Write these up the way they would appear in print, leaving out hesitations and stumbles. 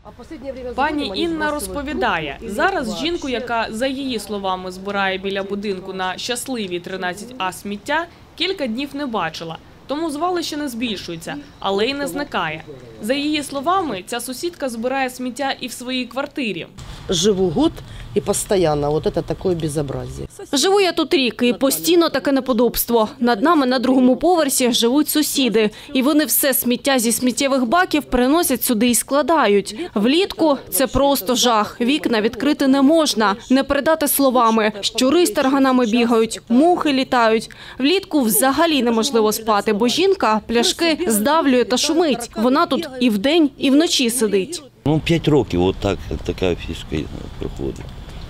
Пані Інна розповідає, зараз жінку, яка, за її словами, збирає біля будинку на щасливі 13А сміття, кілька днів не бачила. Тому звалище не збільшується, але й не зникає. За її словами, ця сусідка збирає сміття і в своїй квартирі. Живу год і постійно, от це таке безобразие. Живу я тут рік і постійно таке неподобство. Над нами на другому поверсі живуть сусіди. І вони все сміття зі сміттєвих баків приносять сюди і складають. Влітку це просто жах. Вікна відкрити не можна, не передати словами. Щури з тарганами бігають, мухи літають. Влітку взагалі неможливо спати, бо жінка пляшки здавлює та шумить. Вона тут і вдень, і вночі сидить. 5 років от так, така фішка проходить.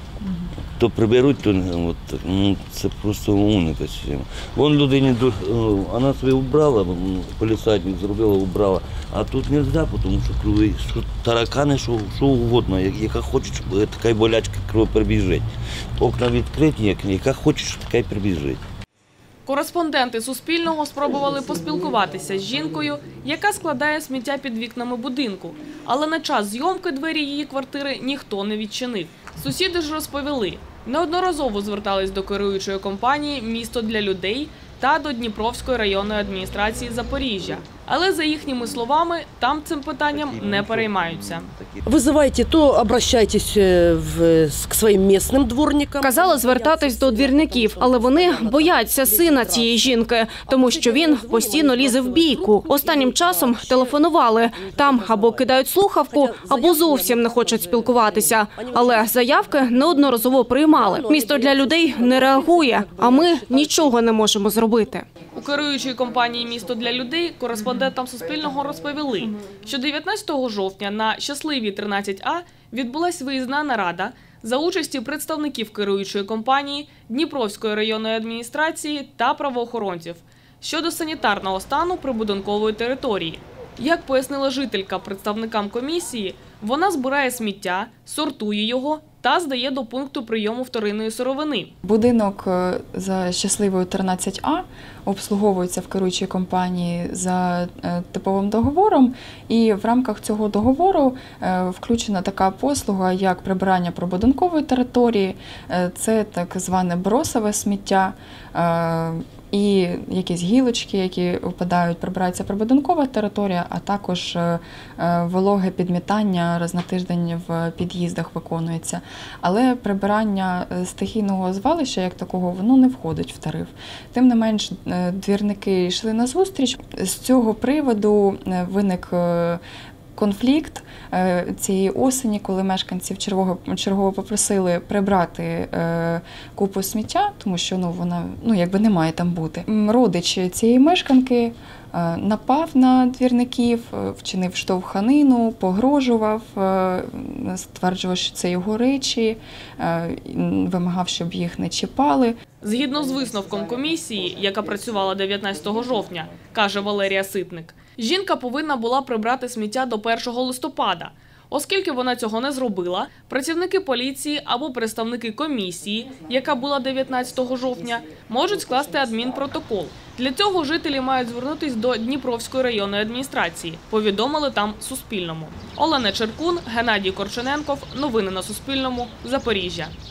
То приберуть, то це просто уніка. Вон людині, вона собі убрала, полісадник зробила, убрала, а тут не можна, тому що крові, таракани, що угодно, яка хоче, така болячка кровоприбіжить. Окна відкриті, яка хоче, така й прибіжить. Кореспонденти Суспільного спробували поспілкуватися з жінкою, яка складає сміття під вікнами будинку. Але на час зйомки двері її квартири ніхто не відчинив. Сусіди ж розповіли, неодноразово звертались до керуючої компанії «Місто для людей» та до Дніпровської районної адміністрації Запоріжжя. Але, за їхніми словами, там цим питанням не переймаються. Визивайте, то обращайтесь к своїм місцевим дворникам. Казали звертатись до двірників, але вони бояться сина цієї жінки, тому що він постійно лізе в бійку. Останнім часом телефонували. Там або кидають слухавку, або зовсім не хочуть спілкуватися. Але заявки неодноразово приймали. Місто для людей не реагує, а ми нічого не можемо зробити. У керуючої компанії «Місто для людей» кореспондентам Суспільного розповіли, що 19 жовтня на щасливій 13А відбулась виїзна нарада за участі представників керуючої компанії, Дніпровської районної адміністрації та правоохоронців щодо санітарного стану прибудинкової території. Як пояснила жителька представникам комісії, вона збирає сміття, сортує його та здає до пункту прийому вторинної сировини. Будинок за щасливою 13А обслуговується в керуючій компанії за типовим договором, і в рамках цього договору включена така послуга, як прибирання прибудинкової території, це так зване бросове сміття, і якісь гілочки, які впадають, прибирається прибудинкова територія, а також вологе підмітання раз на тиждень в під'їздах виконується. Але прибирання стихійного звалища, як такого, воно не входить в тариф. Тим не менш, двірники йшли на зустріч. З цього приводу виник конфлікт цієї осені, коли мешканців чергово попросили прибрати купу сміття, тому що вона якби не має там бути. Родич цієї мешканки напав на двірників, вчинив штовханину, погрожував, стверджував, що це його речі, вимагав, щоб їх не чіпали. Згідно з висновком комісії, яка працювала 19 жовтня, каже Валерія Ситник, жінка повинна була прибрати сміття до 1 листопада. Оскільки вона цього не зробила, працівники поліції або представники комісії, яка була 19 жовтня, можуть скласти адмінпротокол. Для цього жителі мають звернутися до Дніпровської районної адміністрації, повідомили там Суспільному. Олена Черкун, Геннадій Корчененков. Новини на Суспільному. Запоріжжя.